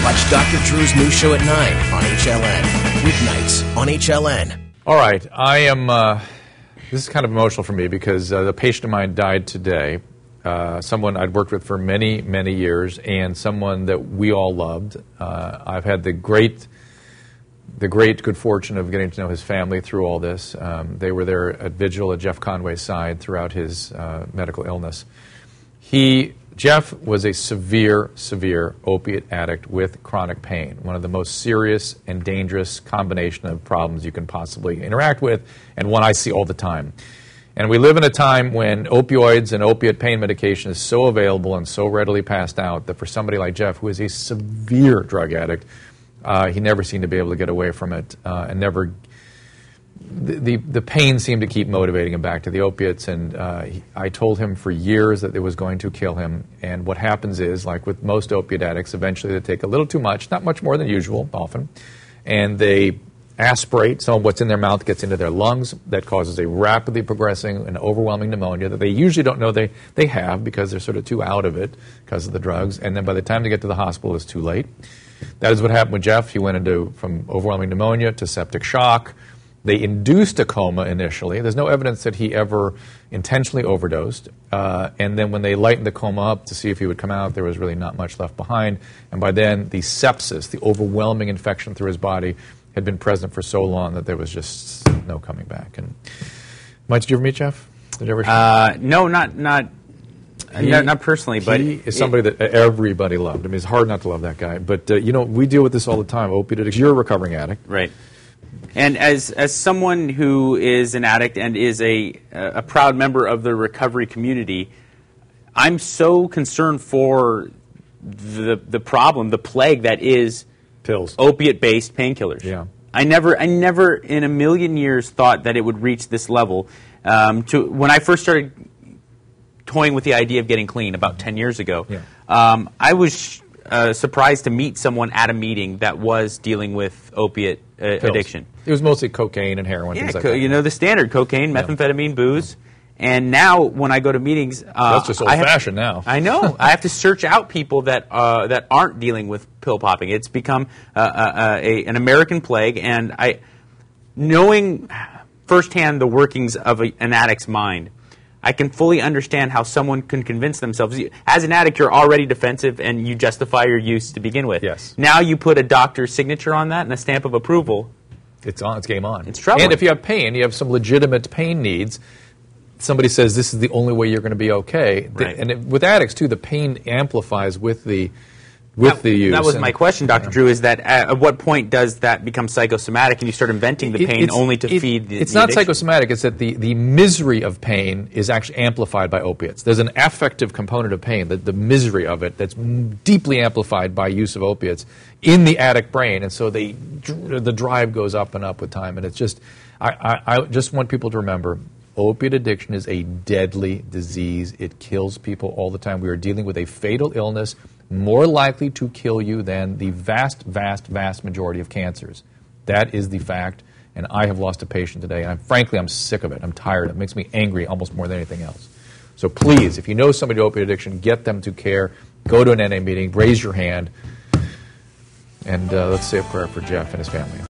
Watch Dr. Drew's new show at 9 on HLN. Weeknights on HLN. All right, this is kind of emotional for me because the patient of mine died today. Someone I'd worked with for many, many years, and someone that we all loved. I've had the great good fortune of getting to know his family through all this. They were there at vigil at Jeff Conaway's side throughout his medical illness. Jeff was a severe opiate addict with chronic pain, one of the most serious and dangerous combination of problems you can possibly interact with, and one I see all the time. And we live in a time when opioids and opiate pain medication is so available and so readily passed out that for somebody like Jeff, who is a severe drug addict, he never seemed to be able to get away from it, and never. The pain seemed to keep motivating him back to the opiates, and I told him for years that it was going to kill him. And what happens is, like with most opiate addicts, eventually they take a little too much, not much more than usual, often, and they aspirate. Some of what's in their mouth gets into their lungs. That causes a rapidly progressing and overwhelming pneumonia that they usually don't know they have because they're sort of too out of it because of the drugs. And then by the time they get to the hospital, it's too late. That is what happened with Jeff. He went from overwhelming pneumonia to septic shock. They induced a coma initially. There's no evidence that he ever intentionally overdosed. And then when they lightened the coma up to see if he would come out, there was really not much left behind. And by then, the sepsis, the overwhelming infection through his body, had been present for so long that there was just no coming back. And Mike, did you ever meet Jeff? Did you ever? No, not personally. But he is somebody that everybody loved. I mean, it's hard not to love that guy. But we deal with this all the time. Opiate addicts. You're a recovering addict, right? And as someone who is an addict and is a proud member of the recovery community, I'm so concerned for the problem, the plague that is pills, opiate-based painkillers. Yeah. I never in a million years thought that it would reach this level. When I first started toying with the idea of getting clean about 10 years ago, I was surprised to meet someone at a meeting that was dealing with opiate addiction. It was mostly cocaine and heroin, things like that. You know, the standard cocaine, methamphetamine, booze. And now when I go to meetings, that's just old-fashioned now. I know. I have to search out people that aren't dealing with pill popping. It's become an American plague, and knowing firsthand the workings of an addict's mind, I can fully understand how someone can convince themselves. As an addict, you're already defensive, and you justify your use to begin with. Yes. Now you put a doctor's signature on that and a stamp of approval. It's game on. It's troubling. And if you have pain, you have some legitimate pain needs, somebody says this is the only way you're going to be okay. Right. And with addicts, too, the pain amplifies with the use. That was my question, Dr. Drew, is that at what point does that become psychosomatic and you start inventing the pain only to feed the It's not addiction? psychosomatic. It's that the misery of pain is actually amplified by opiates. There's an affective component of pain, the misery of it, that's deeply amplified by use of opiates in the addict brain. And so the drive goes up and up with time. And it's just, I just want people to remember, opiate addiction is a deadly disease. It kills people all the time. We are dealing with a fatal illness more likely to kill you than the vast majority of cancers. That is the fact, and I have lost a patient today, and frankly, I'm sick of it. I'm tired. It makes me angry almost more than anything else. So please, if you know somebody with opiate addiction, get them to care. Go to an NA meeting, raise your hand, and let's say a prayer for Jeff and his family.